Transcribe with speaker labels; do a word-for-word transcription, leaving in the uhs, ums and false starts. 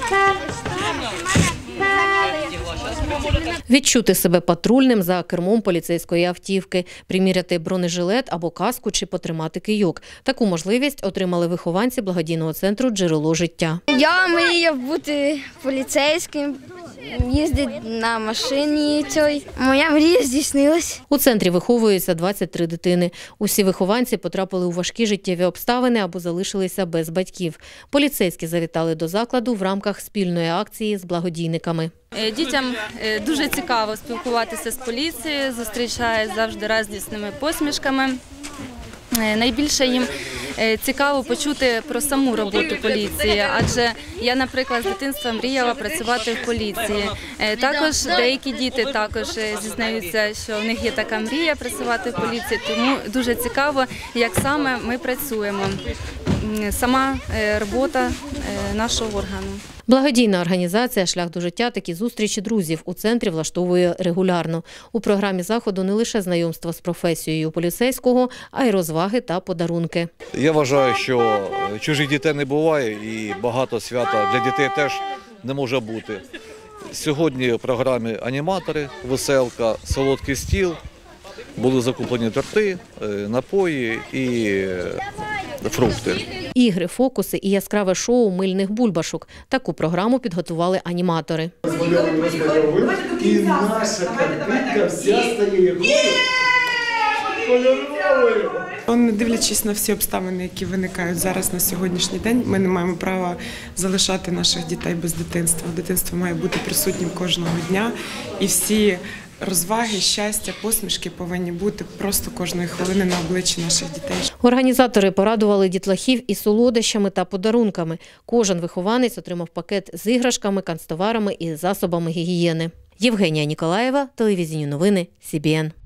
Speaker 1: Відчути себе патрульним за кермом поліцейської автівки, приміряти бронежилет або каску чи потримати кийок. Таку можливість отримали вихованці благодійного центру «Джерело життя».
Speaker 2: Я мріяв бути поліцейським, їздити на машині цій. Моя мрія здійснилась.
Speaker 1: У центрі виховуються двадцять три дитини. Усі вихованці потрапили у важкі життєві обставини або залишилися без батьків. Поліцейські завітали до закладу в рамках спільної акції з благодійниками.
Speaker 3: Дітям дуже цікаво спілкуватися з поліцією, зустрічають завжди радісними посмішками. Найбільше їм цікаво почути про саму роботу поліції, адже я, наприклад, з дитинства мріяла працювати в поліції. Також деякі діти також зізнаються, що в них є така мрія працювати в поліції, тому дуже цікаво, як саме ми працюємо, сама робота нашого органу.
Speaker 1: Благодійна організація «Шлях до життя» такі зустрічі друзів у центрі влаштовує регулярно. У програмі заходу не лише знайомство з професією поліцейського, а й розваги та подарунки.
Speaker 4: Я вважаю, що чужих дітей не буває і багато свята для дітей теж не може бути. Сьогодні в програмі аніматори, веселка, солодкий стіл, були закуплені торти, напої і фрукти.
Speaker 1: Ігри, фокуси і яскраве шоу мильних бульбашок. Таку програму підготували аніматори.
Speaker 5: І наша картинка вся стає кольоровою.
Speaker 6: Не дивлячись на всі обставини, які виникають зараз на сьогоднішній день, ми не маємо права залишати наших дітей без дитинства. Дитинство має бути присутнім кожного дня і всі розваги, щастя, посмішки повинні бути просто кожної хвилини на обличчі наших дітей.
Speaker 1: Організатори порадували дітлахів і солодощами та подарунками. Кожен вихованець отримав пакет з іграшками, канцтоварами і засобами гігієни. Євгенія Ніколаєва, телевізійні новини, Сі Бі Ен.